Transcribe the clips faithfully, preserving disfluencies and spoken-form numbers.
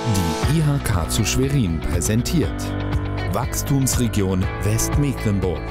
Die I H K zu Schwerin präsentiert Wachstumsregion Westmecklenburg.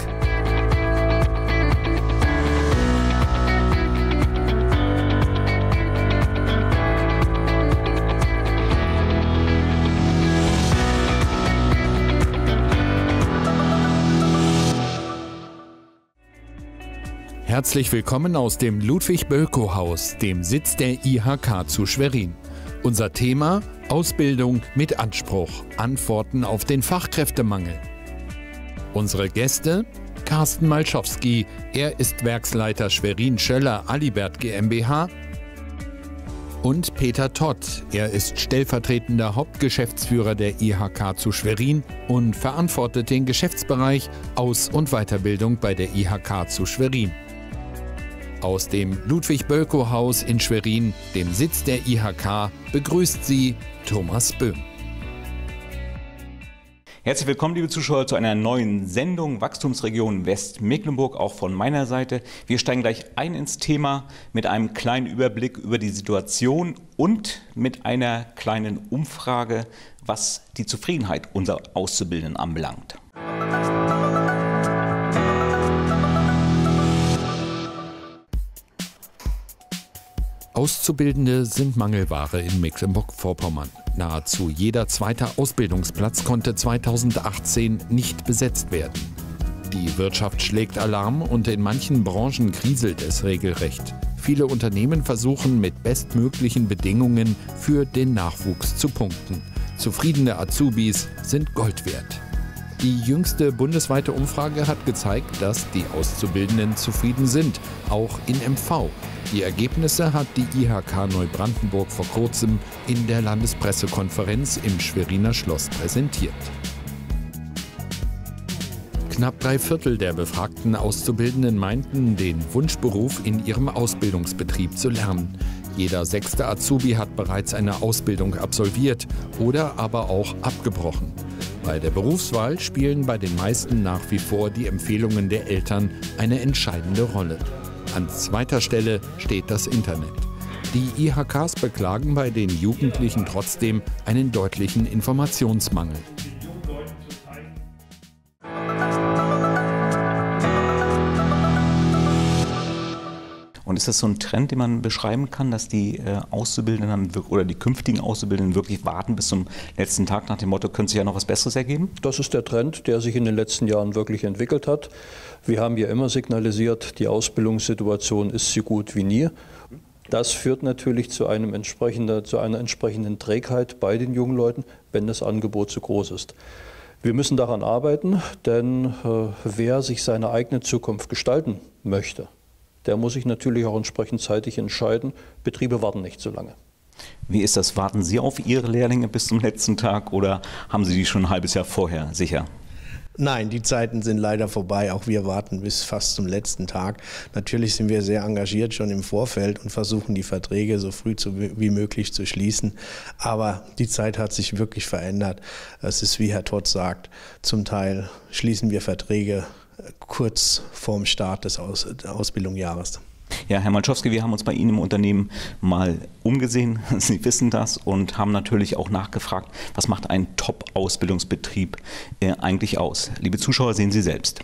Herzlich willkommen aus dem Ludwig-Bölkow-Haus, dem Sitz der I H K zu Schwerin. Unser Thema: Ausbildung mit Anspruch, Antworten auf den Fachkräftemangel. Unsere Gäste: Carsten Malschowski, er ist Werksleiter Schwerin-Schöller-Alibert GmbH, und Peter Todt, er ist stellvertretender Hauptgeschäftsführer der I H K zu Schwerin und verantwortet den Geschäftsbereich Aus- und Weiterbildung bei der I H K zu Schwerin. Aus dem Ludwig-Bölkow-Haus in Schwerin, dem Sitz der I H K, begrüßt Sie Thomas Böhm. Herzlich willkommen, liebe Zuschauer, zu einer neuen Sendung Wachstumsregion Westmecklenburg, auch von meiner Seite. Wir steigen gleich ein ins Thema mit einem kleinen Überblick über die Situation und mit einer kleinen Umfrage, was die Zufriedenheit unserer Auszubildenden anbelangt. Auszubildende sind Mangelware in Mecklenburg-Vorpommern. Nahezu jeder zweite Ausbildungsplatz konnte zweitausendachtzehn nicht besetzt werden. Die Wirtschaft schlägt Alarm und in manchen Branchen kriselt es regelrecht. Viele Unternehmen versuchen mit bestmöglichen Bedingungen für den Nachwuchs zu punkten. Zufriedene Azubis sind Gold wert. Die jüngste bundesweite Umfrage hat gezeigt, dass die Auszubildenden zufrieden sind, auch in M V. Die Ergebnisse hat die I H K Neubrandenburg vor kurzem in der Landespressekonferenz im Schweriner Schloss präsentiert. Knapp drei Viertel der befragten Auszubildenden meinten, den Wunschberuf in ihrem Ausbildungsbetrieb zu lernen. Jeder sechste Azubi hat bereits eine Ausbildung absolviert oder aber auch abgebrochen. Bei der Berufswahl spielen bei den meisten nach wie vor die Empfehlungen der Eltern eine entscheidende Rolle. An zweiter Stelle steht das Internet. Die I H Ks beklagen bei den Jugendlichen trotzdem einen deutlichen Informationsmangel. Und ist das so ein Trend, den man beschreiben kann, dass die äh, Auszubildenden oder die künftigen Auszubildenden wirklich warten bis zum letzten Tag nach dem Motto, könnte sich ja noch was Besseres ergeben? Das ist der Trend, der sich in den letzten Jahren wirklich entwickelt hat. Wir haben ja immer signalisiert, die Ausbildungssituation ist so gut wie nie. Das führt natürlich zu, einem entsprechenden, zu einer entsprechenden Trägheit bei den jungen Leuten, wenn das Angebot zu groß ist. Wir müssen daran arbeiten, denn äh, wer sich seine eigene Zukunft gestalten möchte, der muss sich natürlich auch entsprechend zeitig entscheiden. Betriebe warten nicht so lange. Wie ist das? Warten Sie auf Ihre Lehrlinge bis zum letzten Tag oder haben Sie die schon ein halbes Jahr vorher sicher? Nein, die Zeiten sind leider vorbei. Auch wir warten bis fast zum letzten Tag. Natürlich sind wir sehr engagiert schon im Vorfeld und versuchen, die Verträge so früh zu, wie möglich zu schließen. Aber die Zeit hat sich wirklich verändert. Es ist, wie Herr Todt sagt, zum Teil schließen wir Verträge kurz vorm Start des Aus Ausbildungsjahres. Ja, Herr Malschowski, wir haben uns bei Ihnen im Unternehmen mal umgesehen, Sie wissen das, und haben natürlich auch nachgefragt, was macht ein Top-Ausbildungsbetrieb äh, eigentlich aus? Liebe Zuschauer, sehen Sie selbst.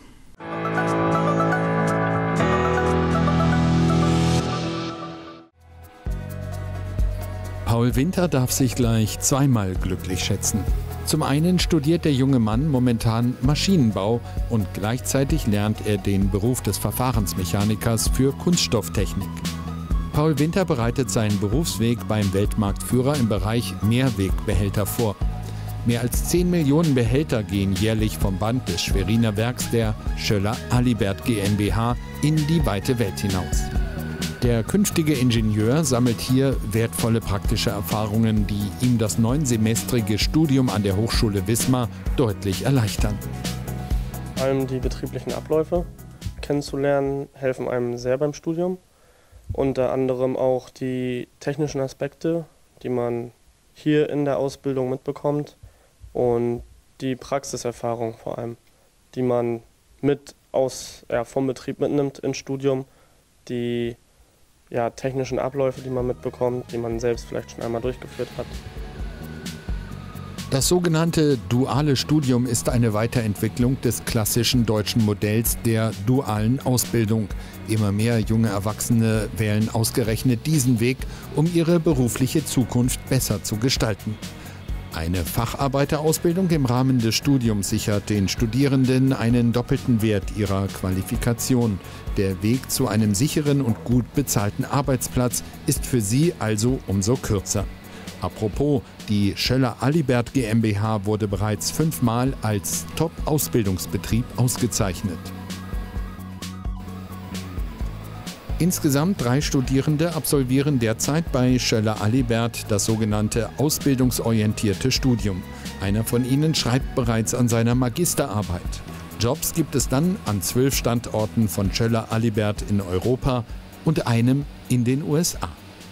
Paul Winter darf sich gleich zweimal glücklich schätzen. Zum einen studiert der junge Mann momentan Maschinenbau und gleichzeitig lernt er den Beruf des Verfahrensmechanikers für Kunststofftechnik. Paul Winter bereitet seinen Berufsweg beim Weltmarktführer im Bereich Mehrwegbehälter vor. Mehr als zehn Millionen Behälter gehen jährlich vom Band des Schweriner Werks der Schöller-Alibert GmbH in die weite Welt hinaus. Der künftige Ingenieur sammelt hier wertvolle praktische Erfahrungen, die ihm das neunsemestrige Studium an der Hochschule Wismar deutlich erleichtern. Vor allem die betrieblichen Abläufe kennenzulernen, helfen einem sehr beim Studium. Unter anderem auch die technischen Aspekte, die man hier in der Ausbildung mitbekommt, und die Praxiserfahrung vor allem, die man mit aus, ja, vom Betrieb mitnimmt ins Studium, die ja, technischen Abläufe, die man mitbekommt, die man selbst vielleicht schon einmal durchgeführt hat. Das sogenannte duale Studium ist eine Weiterentwicklung des klassischen deutschen Modells der dualen Ausbildung. Immer mehr junge Erwachsene wählen ausgerechnet diesen Weg, um ihre berufliche Zukunft besser zu gestalten. Eine Facharbeiterausbildung im Rahmen des Studiums sichert den Studierenden einen doppelten Wert ihrer Qualifikation. Der Weg zu einem sicheren und gut bezahlten Arbeitsplatz ist für sie also umso kürzer. Apropos, die Schoeller-Alibert GmbH wurde bereits fünfmal als Top-Ausbildungsbetrieb ausgezeichnet. Insgesamt drei Studierende absolvieren derzeit bei Schoeller-Alibert das sogenannte ausbildungsorientierte Studium. Einer von ihnen schreibt bereits an seiner Magisterarbeit. Jobs gibt es dann an zwölf Standorten von Schoeller-Alibert in Europa und einem in den U S A.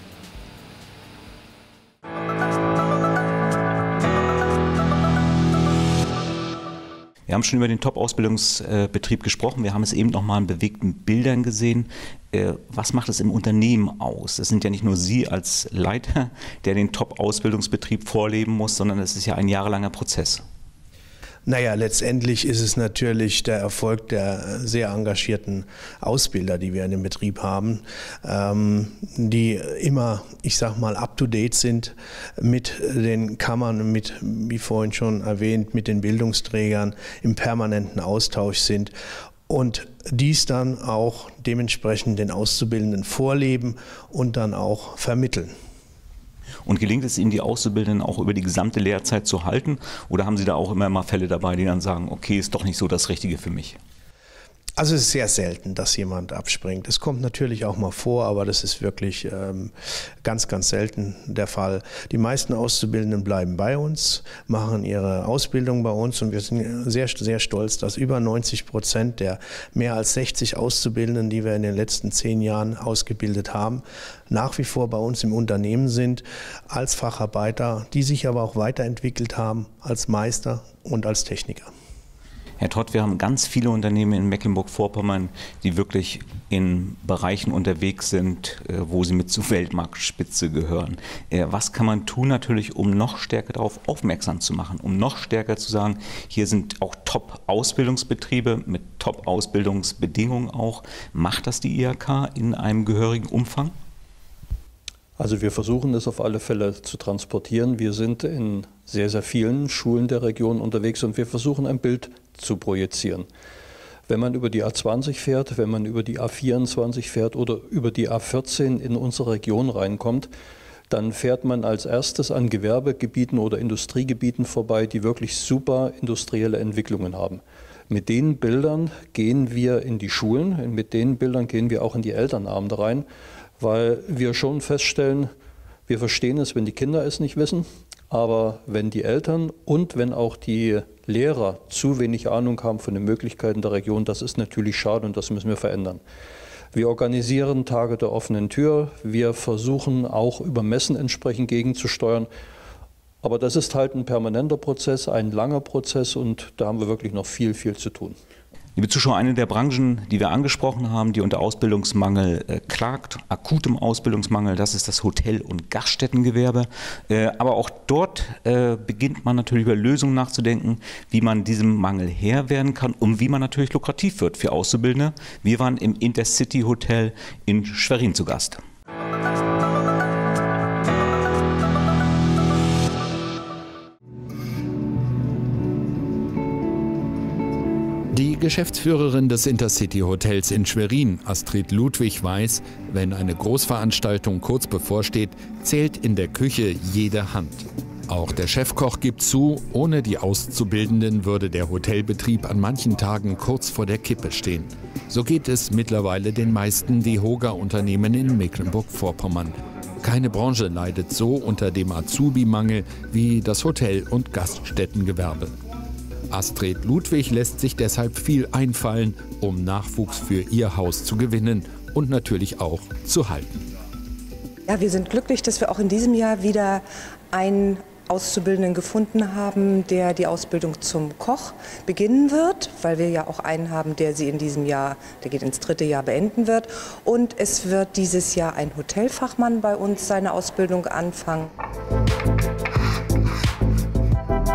Wir haben schon über den Top-Ausbildungsbetrieb gesprochen. Wir haben es eben noch mal in bewegten Bildern gesehen. Was macht es im Unternehmen aus? Es sind ja nicht nur Sie als Leiter, der den Top-Ausbildungsbetrieb vorleben muss, sondern es ist ja ein jahrelanger Prozess. Naja, letztendlich ist es natürlich der Erfolg der sehr engagierten Ausbilder, die wir in dem Betrieb haben, ähm, die immer, ich sag mal, up-to-date sind mit den Kammern, mit, wie vorhin schon erwähnt, mit den Bildungsträgern im permanenten Austausch sind und dies dann auch dementsprechend den Auszubildenden vorleben und dann auch vermitteln. Und gelingt es Ihnen, die Auszubildenden auch über die gesamte Lehrzeit zu halten? Oder haben Sie da auch immer mal Fälle dabei, die dann sagen, okay, ist doch nicht so das Richtige für mich? Also es ist sehr selten, dass jemand abspringt. Es kommt natürlich auch mal vor, aber das ist wirklich ähm, ganz, ganz selten der Fall. Die meisten Auszubildenden bleiben bei uns, machen ihre Ausbildung bei uns und wir sind sehr, sehr stolz, dass über neunzig Prozent der mehr als sechzig Auszubildenden, die wir in den letzten zehn Jahren ausgebildet haben, nach wie vor bei uns im Unternehmen sind, als Facharbeiter, die sich aber auch weiterentwickelt haben als Meister und als Techniker. Herr Todt, wir haben ganz viele Unternehmen in Mecklenburg-Vorpommern, die wirklich in Bereichen unterwegs sind, wo sie mit zur Weltmarktspitze gehören. Was kann man tun natürlich, um noch stärker darauf aufmerksam zu machen, um noch stärker zu sagen, hier sind auch Top-Ausbildungsbetriebe mit Top-Ausbildungsbedingungen auch. Macht das die I H K in einem gehörigen Umfang? Also wir versuchen das auf alle Fälle zu transportieren. Wir sind in sehr, sehr vielen Schulen der Region unterwegs und wir versuchen ein Bild zu projizieren. Wenn man über die A zwanzig fährt, wenn man über die A vierundzwanzig fährt oder über die A vierzehn in unsere Region reinkommt, dann fährt man als erstes an Gewerbegebieten oder Industriegebieten vorbei, die wirklich super industrielle Entwicklungen haben. Mit den Bildern gehen wir in die Schulen, mit den Bildern gehen wir auch in die Elternabende rein, weil wir schon feststellen, wir verstehen es, wenn die Kinder es nicht wissen, aber wenn die Eltern und wenn auch die Lehrer zu wenig Ahnung haben von den Möglichkeiten der Region, das ist natürlich schade und das müssen wir verändern. Wir organisieren Tage der offenen Tür, wir versuchen auch über Messen entsprechend gegenzusteuern, aber das ist halt ein permanenter Prozess, ein langer Prozess und da haben wir wirklich noch viel, viel zu tun. Liebe Zuschauer, eine der Branchen, die wir angesprochen haben, die unter Ausbildungsmangel äh, klagt, akutem Ausbildungsmangel, das ist das Hotel- und Gaststättengewerbe. Äh, aber auch dort äh, beginnt man natürlich über Lösungen nachzudenken, wie man diesem Mangel Herr werden kann und wie man natürlich lukrativ wird für Auszubildende. Wir waren im Intercity Hotel in Schwerin zu Gast. Die Geschäftsführerin des Intercity Hotels in Schwerin, Astrid Ludwig, weiß, wenn eine Großveranstaltung kurz bevorsteht, zählt in der Küche jede Hand. Auch der Chefkoch gibt zu, ohne die Auszubildenden würde der Hotelbetrieb an manchen Tagen kurz vor der Kippe stehen. So geht es mittlerweile den meisten DEHOGA-Unternehmen in Mecklenburg-Vorpommern. Keine Branche leidet so unter dem Azubi-Mangel wie das Hotel- und Gaststättengewerbe. Astrid Ludwig lässt sich deshalb viel einfallen, um Nachwuchs für ihr Haus zu gewinnen und natürlich auch zu halten. Ja, wir sind glücklich, dass wir auch in diesem Jahr wieder einen Auszubildenden gefunden haben, der die Ausbildung zum Koch beginnen wird, weil wir ja auch einen haben, der sie in diesem Jahr, der geht ins dritte Jahr, beenden wird. Und es wird dieses Jahr ein Hotelfachmann bei uns seine Ausbildung anfangen.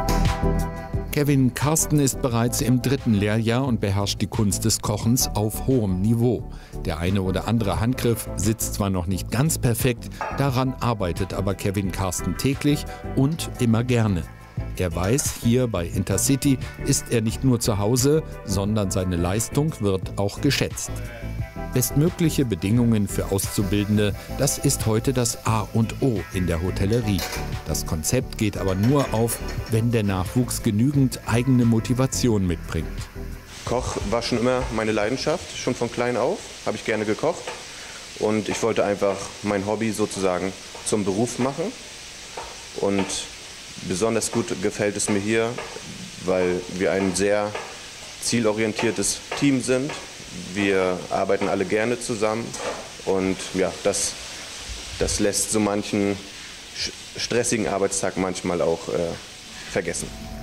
Kevin Karsten ist bereits im dritten Lehrjahr und beherrscht die Kunst des Kochens auf hohem Niveau. Der eine oder andere Handgriff sitzt zwar noch nicht ganz perfekt, daran arbeitet aber Kevin Karsten täglich und immer gerne. Er weiß, hier bei Intercity ist er nicht nur zu Hause, sondern seine Leistung wird auch geschätzt. Bestmögliche Bedingungen für Auszubildende, das ist heute das A und O in der Hotellerie. Das Konzept geht aber nur auf, wenn der Nachwuchs genügend eigene Motivation mitbringt. Koch war schon immer meine Leidenschaft, schon von klein auf habe ich gerne gekocht und ich wollte einfach mein Hobby sozusagen zum Beruf machen. Und besonders gut gefällt es mir hier, weil wir ein sehr zielorientiertes Team sind. Wir arbeiten alle gerne zusammen und ja, das, das lässt so manchen stressigen Arbeitstag manchmal auch äh, vergessen.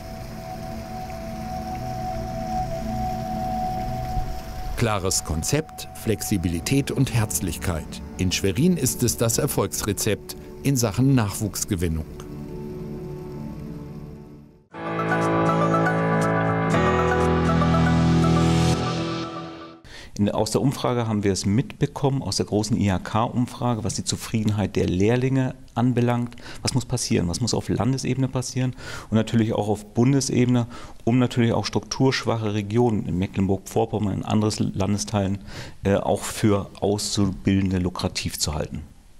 Klares Konzept, Flexibilität und Herzlichkeit. In Schwerin ist es das Erfolgsrezept in Sachen Nachwuchsgewinnung. In, aus der Umfrage haben wir es mitbekommen, aus der großen I H K-Umfrage, was die Zufriedenheit der Lehrlinge anbelangt. Was muss passieren? Was muss auf Landesebene passieren und natürlich auch auf Bundesebene, um natürlich auch strukturschwache Regionen in Mecklenburg-Vorpommern, in anderen Landesteilen äh, auch für Auszubildende lukrativ zu halten?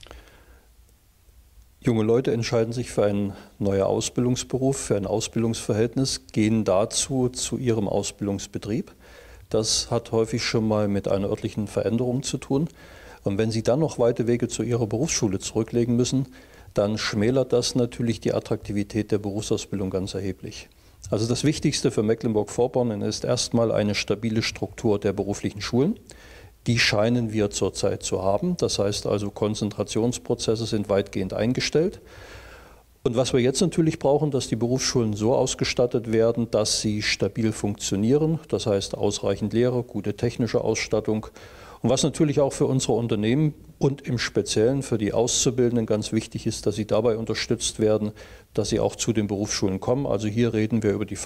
Junge Leute entscheiden sich für einen neuen Ausbildungsberuf, für ein Ausbildungsverhältnis, gehen dazu zu ihrem Ausbildungsbetrieb. Das hat häufig schon mal mit einer örtlichen Veränderung zu tun. Und wenn Sie dann noch weite Wege zu Ihrer Berufsschule zurücklegen müssen, dann schmälert das natürlich die Attraktivität der Berufsausbildung ganz erheblich. Also das Wichtigste für Mecklenburg-Vorpommern ist erstmal eine stabile Struktur der beruflichen Schulen. Die scheinen wir zurzeit zu haben. Das heißt also, Konzentrationsprozesse sind weitgehend eingestellt. Und was wir jetzt natürlich brauchen, dass die Berufsschulen so ausgestattet werden, dass sie stabil funktionieren. Das heißt ausreichend Lehrer, gute technische Ausstattung. Und was natürlich auch für unsere Unternehmen und im Speziellen für die Auszubildenden ganz wichtig ist, dass sie dabei unterstützt werden, dass sie auch zu den Berufsschulen kommen. Also hier reden wir über die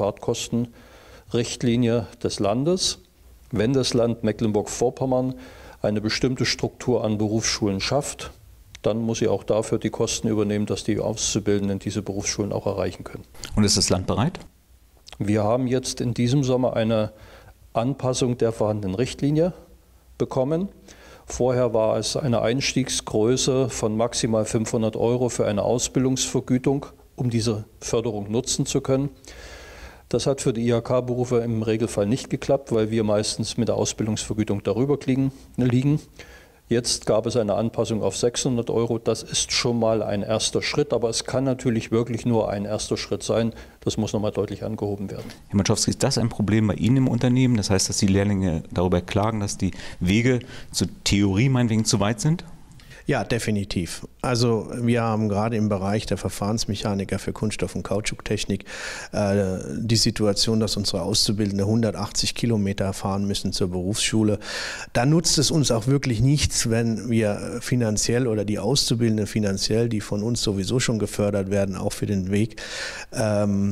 Fahrtkostenrichtlinie des Landes. Wenn das Land Mecklenburg-Vorpommern eine bestimmte Struktur an Berufsschulen schafft, dann muss sie auch dafür die Kosten übernehmen, dass die Auszubildenden diese Berufsschulen auch erreichen können. Und ist das Land bereit? Wir haben jetzt in diesem Sommer eine Anpassung der vorhandenen Richtlinie bekommen. Vorher war es eine Einstiegsgröße von maximal fünfhundert Euro für eine Ausbildungsvergütung, um diese Förderung nutzen zu können. Das hat für die I H K-Berufe im Regelfall nicht geklappt, weil wir meistens mit der Ausbildungsvergütung darüber liegen. Jetzt gab es eine Anpassung auf sechshundert Euro. Das ist schon mal ein erster Schritt, aber es kann natürlich wirklich nur ein erster Schritt sein. Das muss nochmal deutlich angehoben werden. Herr Matschowski, ist das ein Problem bei Ihnen im Unternehmen? Das heißt, dass die Lehrlinge darüber klagen, dass die Wege zur Theorie meinetwegen zu weit sind? Ja, definitiv. Also wir haben gerade im Bereich der Verfahrensmechaniker für Kunststoff- und Kautschuktechnik äh, die Situation, dass unsere Auszubildende hundertachtzig Kilometer fahren müssen zur Berufsschule. Da nutzt es uns auch wirklich nichts, wenn wir finanziell oder die Auszubildenden finanziell, die von uns sowieso schon gefördert werden, auch für den Weg, ähm,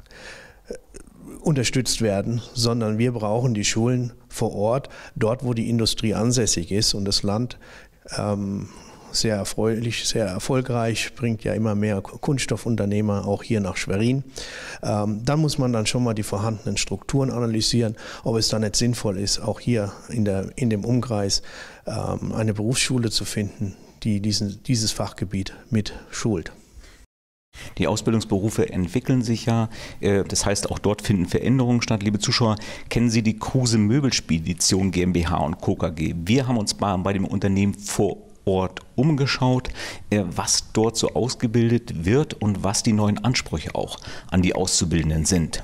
unterstützt werden, sondern wir brauchen die Schulen vor Ort, dort wo die Industrie ansässig ist und das Land Ähm, sehr erfreulich, sehr erfolgreich, bringt ja immer mehr Kunststoffunternehmer auch hier nach Schwerin. Ähm, dann muss man dann schon mal die vorhandenen Strukturen analysieren, ob es dann nicht sinnvoll ist, auch hier in, der, in dem Umkreis ähm, eine Berufsschule zu finden, die diesen, dieses Fachgebiet mit schult. Die Ausbildungsberufe entwickeln sich ja, das heißt auch dort finden Veränderungen statt. Liebe Zuschauer, kennen Sie die Kruse Möbelspedition GmbH und Co. K G? Wir haben uns bei, bei dem Unternehmen vor Ort umgeschaut, was dort so ausgebildet wird und was die neuen Ansprüche auch an die Auszubildenden sind.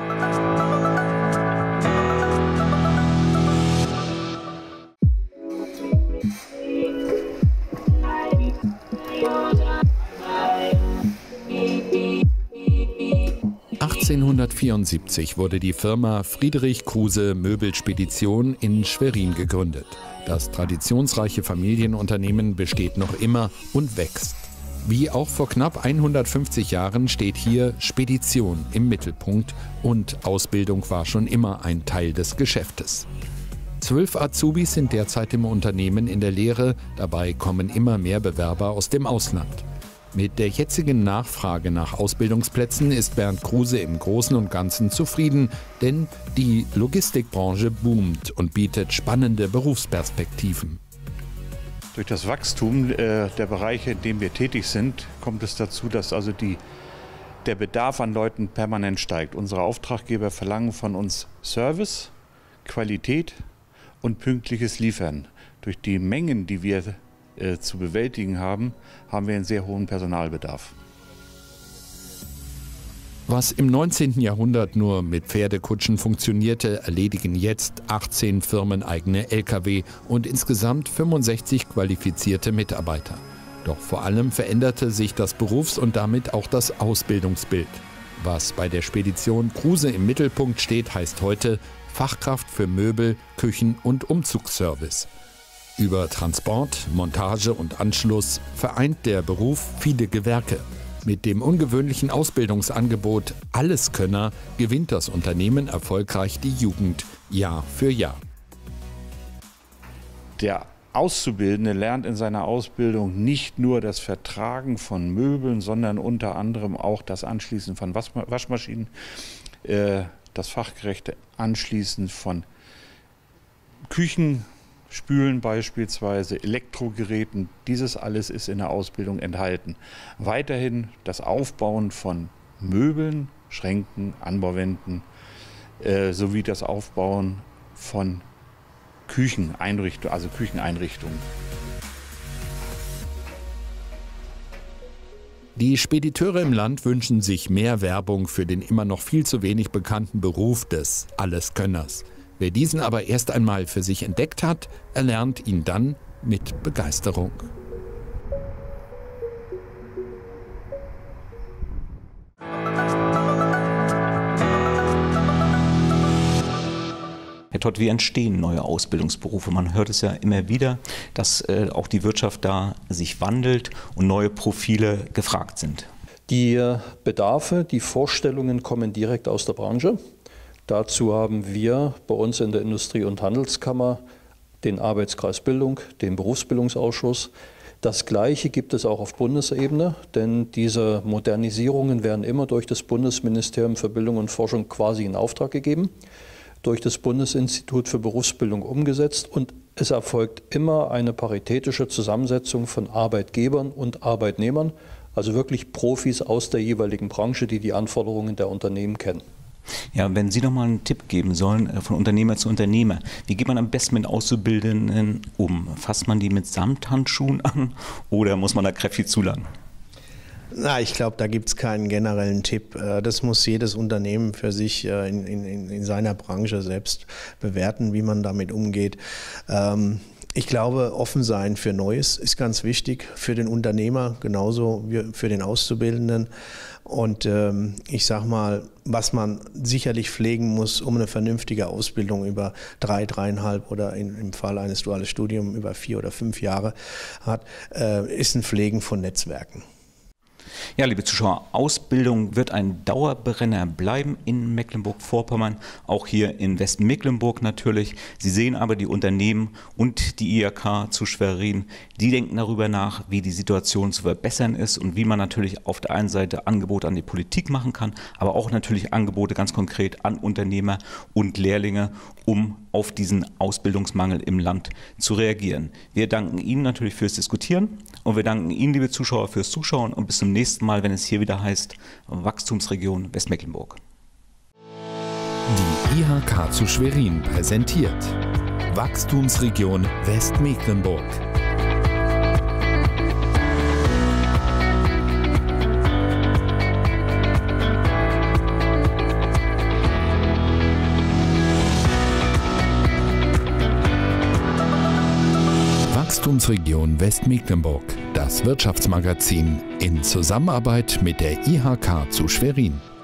achtzehnhundertvierundsiebzig wurde die Firma Friedrich Kruse Möbelspedition in Schwerin gegründet. Das traditionsreiche Familienunternehmen besteht noch immer und wächst. Wie auch vor knapp hundertfünfzig Jahren steht hier Spedition im Mittelpunkt und Ausbildung war schon immer ein Teil des Geschäftes. Zwölf Azubis sind derzeit im Unternehmen in der Lehre, dabei kommen immer mehr Bewerber aus dem Ausland. Mit der jetzigen Nachfrage nach Ausbildungsplätzen ist Bernd Kruse im Großen und Ganzen zufrieden, denn die Logistikbranche boomt und bietet spannende Berufsperspektiven. Durch das Wachstum äh, der Bereiche, in denen wir tätig sind, kommt es dazu, dass also die, der Bedarf an Leuten permanent steigt. Unsere Auftraggeber verlangen von uns Service, Qualität und pünktliches Liefern. Durch die Mengen, die wir äh, zu bewältigen haben, haben wir einen sehr hohen Personalbedarf. Was im neunzehnten Jahrhundert nur mit Pferdekutschen funktionierte, erledigen jetzt achtzehn firmeneigene L K W und insgesamt fünfundsechzig qualifizierte Mitarbeiter. Doch vor allem veränderte sich das Berufs- und damit auch das Ausbildungsbild. Was bei der Spedition Kruse im Mittelpunkt steht, heißt heute Fachkraft für Möbel, Küchen und Umzugsservice. Über Transport, Montage und Anschluss vereint der Beruf viele Gewerke. Mit dem ungewöhnlichen Ausbildungsangebot Alleskönner gewinnt das Unternehmen erfolgreich die Jugend Jahr für Jahr. Der Auszubildende lernt in seiner Ausbildung nicht nur das Vertragen von Möbeln, sondern unter anderem auch das Anschließen von Waschmaschinen, äh, das fachgerechte Anschließen von Küchen, Spülen beispielsweise, Elektrogeräten, dieses alles ist in der Ausbildung enthalten. Weiterhin das Aufbauen von Möbeln, Schränken, Anbauwänden äh, sowie das Aufbauen von Kücheneinrichtungen, also Kücheneinrichtungen. Die Spediteure im Land wünschen sich mehr Werbung für den immer noch viel zu wenig bekannten Beruf des Alleskönners. Wer diesen aber erst einmal für sich entdeckt hat, erlernt ihn dann mit Begeisterung. Herr Todt, wie entstehen neue Ausbildungsberufe? Man hört es ja immer wieder, dass äh, auch die Wirtschaft da sich wandelt und neue Profile gefragt sind. Die Bedarfe, die Vorstellungen kommen direkt aus der Branche. Dazu haben wir bei uns in der Industrie- und Handelskammer den Arbeitskreis Bildung, den Berufsbildungsausschuss. Das Gleiche gibt es auch auf Bundesebene, denn diese Modernisierungen werden immer durch das Bundesministerium für Bildung und Forschung quasi in Auftrag gegeben, durch das Bundesinstitut für Berufsbildung umgesetzt und es erfolgt immer eine paritätische Zusammensetzung von Arbeitgebern und Arbeitnehmern, also wirklich Profis aus der jeweiligen Branche, die die Anforderungen der Unternehmen kennen. Ja, wenn Sie noch mal einen Tipp geben sollen, von Unternehmer zu Unternehmer, wie geht man am besten mit Auszubildenden um? Fasst man die mit Samthandschuhen an oder muss man da kräftig zulangen? Na, ich glaube, da gibt es keinen generellen Tipp. Das muss jedes Unternehmen für sich in, in, in seiner Branche selbst bewerten, wie man damit umgeht. Ich glaube, offen sein für Neues ist ganz wichtig, für den Unternehmer genauso wie für den Auszubildenden. Und ähm, ich sage mal, was man sicherlich pflegen muss, um eine vernünftige Ausbildung über drei, dreieinhalb oder in, im Fall eines dualen Studiums über vier oder fünf Jahre hat, äh, ist ein Pflegen von Netzwerken. Ja, liebe Zuschauer, Ausbildung wird ein Dauerbrenner bleiben in Mecklenburg-Vorpommern, auch hier in Westmecklenburg natürlich. Sie sehen aber die Unternehmen und die I H K zu Schwerin, die denken darüber nach, wie die Situation zu verbessern ist und wie man natürlich auf der einen Seite Angebote an die Politik machen kann, aber auch natürlich Angebote ganz konkret an Unternehmer und Lehrlinge, um auf diesen Ausbildungsmangel im Land zu reagieren. Wir danken Ihnen natürlich fürs Diskutieren und wir danken Ihnen, liebe Zuschauer, fürs Zuschauen und bis zum nächsten Mal, wenn es hier wieder heißt Wachstumsregion Westmecklenburg. Die I H K zu Schwerin präsentiert Wachstumsregion Westmecklenburg. Wachstumsregion Westmecklenburg, das Wirtschaftsmagazin in Zusammenarbeit mit der I H K zu Schwerin.